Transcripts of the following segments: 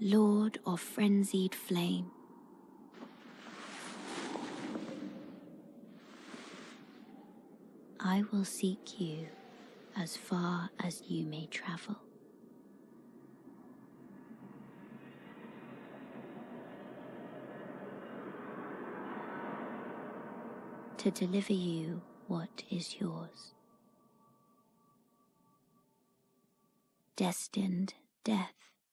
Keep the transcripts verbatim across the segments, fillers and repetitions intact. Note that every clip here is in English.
Lord of frenzied flame. I will seek you as far as you may travel. To deliver you what is yours. Destined death.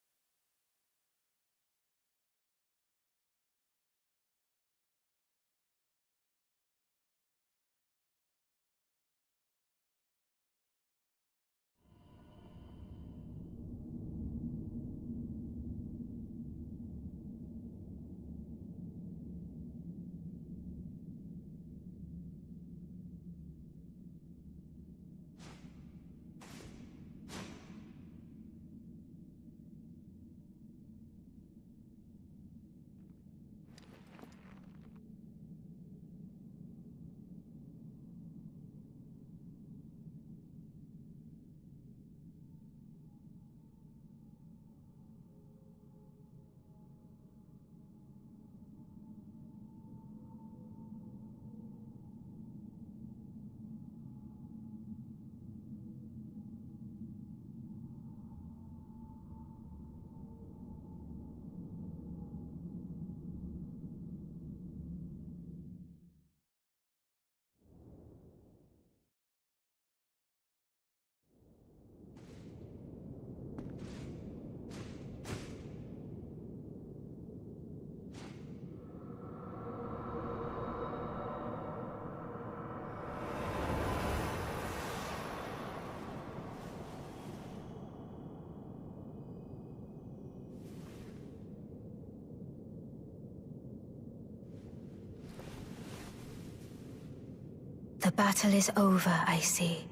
The battle is over, I see.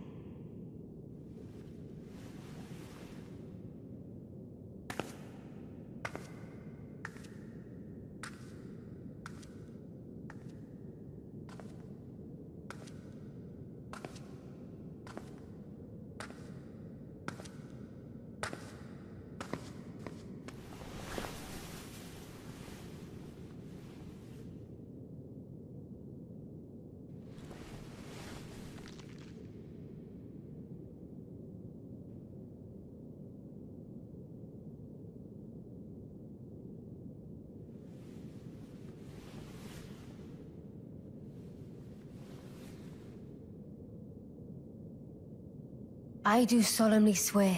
I do solemnly swear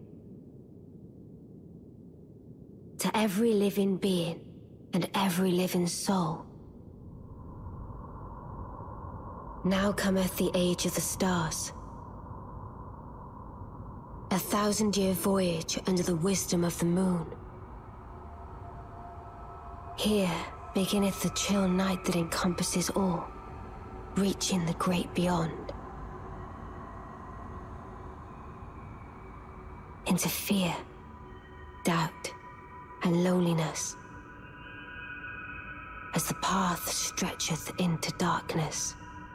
to every living being and every living soul. Now cometh the age of the stars, a thousand-year voyage under the wisdom of the moon. Here beginneth the chill night that encompasses all, reaching the great beyond. Into fear, doubt, and loneliness, as the path stretcheth into darkness.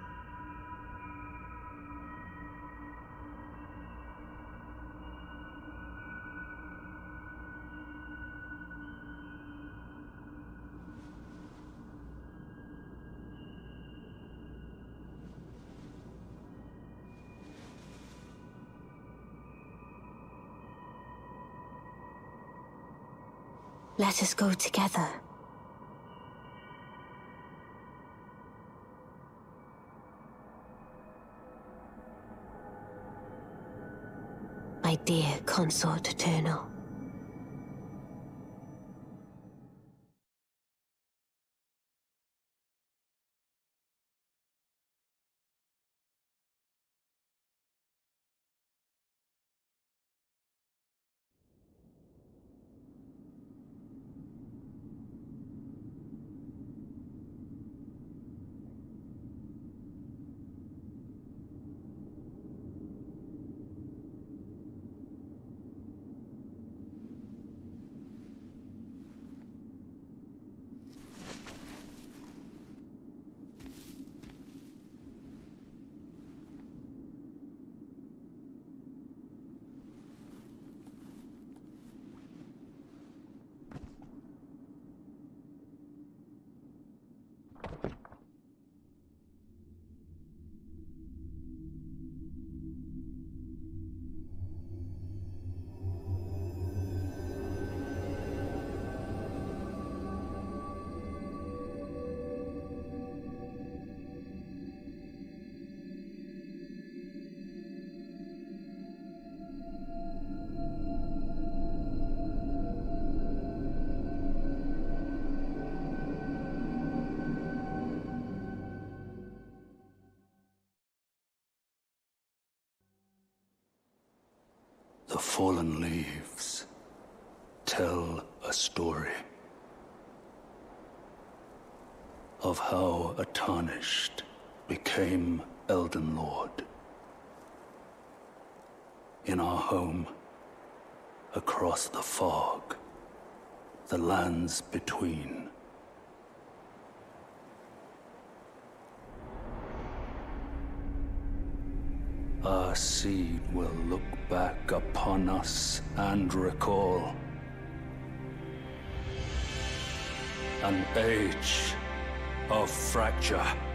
Let us go together. My dear consort eternal. The fallen leaves tell a story of how a tarnished became Elden Lord. In our home, across the fog, the lands between. Our seed will look back upon us and recall an age of fracture.